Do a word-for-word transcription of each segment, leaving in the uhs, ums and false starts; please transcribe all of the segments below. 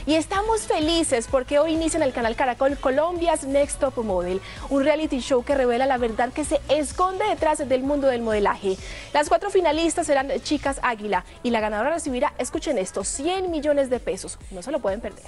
Y estamos felices porque hoy inicia en el canal Caracol Colombia's Next Top Model, un reality show que revela la verdad que se esconde detrás del mundo del modelaje. Las cuatro finalistas serán chicas águila y la ganadora recibirá, escuchen esto, cien millones de pesos. No se lo pueden perder.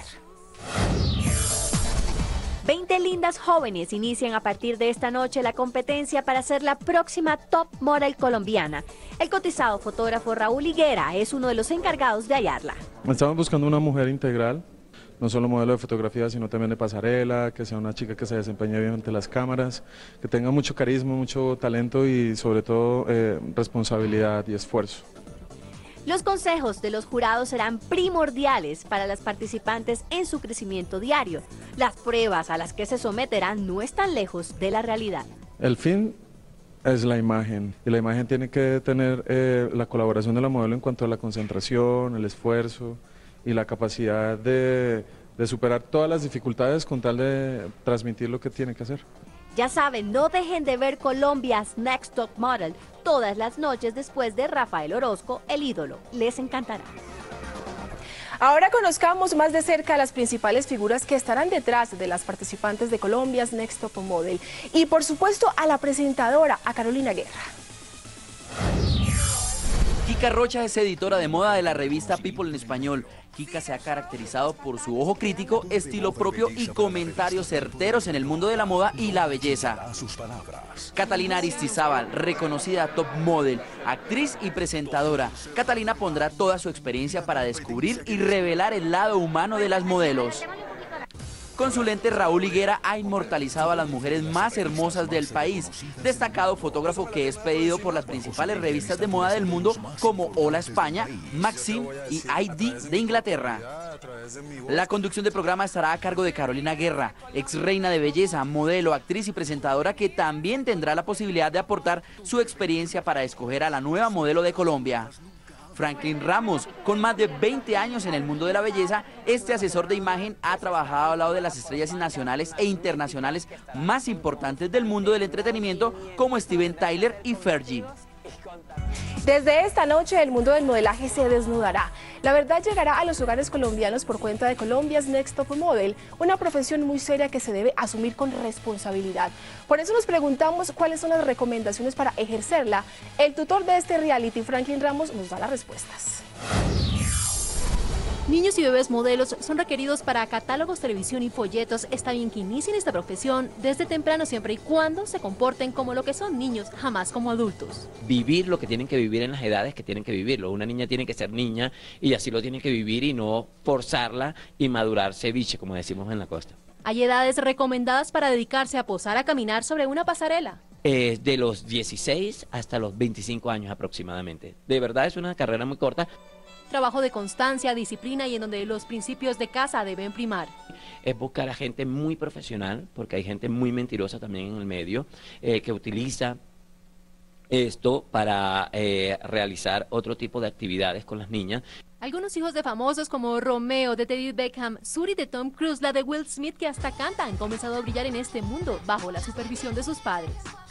veinte lindas jóvenes inician a partir de esta noche la competencia para ser la próxima top model colombiana. El cotizado fotógrafo Raúl Higuera es uno de los encargados de hallarla. Estamos buscando una mujer integral, no solo modelo de fotografía, sino también de pasarela, que sea una chica que se desempeñe bien ante las cámaras, que tenga mucho carisma, mucho talento y sobre todo eh, responsabilidad y esfuerzo. Los consejos de los jurados serán primordiales para las participantes en su crecimiento diario. Las pruebas a las que se someterán no están lejos de la realidad. El fin es la imagen y la imagen tiene que tener eh, la colaboración de la modelo en cuanto a la concentración, el esfuerzo y la capacidad de, de superar todas las dificultades con tal de transmitir lo que tiene que hacer. Ya saben, no dejen de ver Colombia's Next Top Model todas las noches después de Rafael Orozco, el ídolo. Les encantará. Ahora conozcamos más de cerca a las principales figuras que estarán detrás de las participantes de Colombia's Next Top Model. Y por supuesto a la presentadora, a Carolina Guerra. Kika Rocha es editora de moda de la revista People en español. Kika se ha caracterizado por su ojo crítico, estilo propio y comentarios certeros en el mundo de la moda y la belleza. Catalina Aristizábal, reconocida top model, actriz y presentadora. Catalina pondrá toda su experiencia para descubrir y revelar el lado humano de las modelos. Con su lente, Raúl Higuera ha inmortalizado a las mujeres más hermosas del país, destacado fotógrafo que es pedido por las principales revistas de moda del mundo como Hola España, Maxim y I D de Inglaterra. La conducción del programa estará a cargo de Carolina Guerra, ex reina de belleza, modelo, actriz y presentadora que también tendrá la posibilidad de aportar su experiencia para escoger a la nueva modelo de Colombia. Franklin Ramos, con más de veinte años en el mundo de la belleza, este asesor de imagen ha trabajado al lado de las estrellas nacionales e internacionales más importantes del mundo del entretenimiento como Steven Tyler y Fergie. Desde esta noche el mundo del modelaje se desnudará. La verdad llegará a los hogares colombianos por cuenta de Colombia's Next Top Model, una profesión muy seria que se debe asumir con responsabilidad. Por eso nos preguntamos cuáles son las recomendaciones para ejercerla. El tutor de este reality, Franklin Ramos, nos da las respuestas. Niños y bebés modelos son requeridos para catálogos, televisión y folletos. Está bien que inicien esta profesión desde temprano siempre y cuando se comporten como lo que son niños, jamás como adultos. Vivir lo que tienen que vivir en las edades que tienen que vivirlo. Una niña tiene que ser niña y así lo tiene que vivir y no forzarla y madurar ceviche, como decimos en la costa. Hay edades recomendadas para dedicarse a posar a caminar sobre una pasarela. Eh, de los dieciséis hasta los veinticinco años aproximadamente. De verdad es una carrera muy corta. Trabajo de constancia, disciplina y en donde los principios de casa deben primar. Es buscar a gente muy profesional, porque hay gente muy mentirosa también en el medio, eh, que utiliza esto para eh, realizar otro tipo de actividades con las niñas. Algunos hijos de famosos como Romeo de David Beckham, Suri de Tom Cruise, la de Will Smith, que hasta canta, han comenzado a brillar en este mundo bajo la supervisión de sus padres.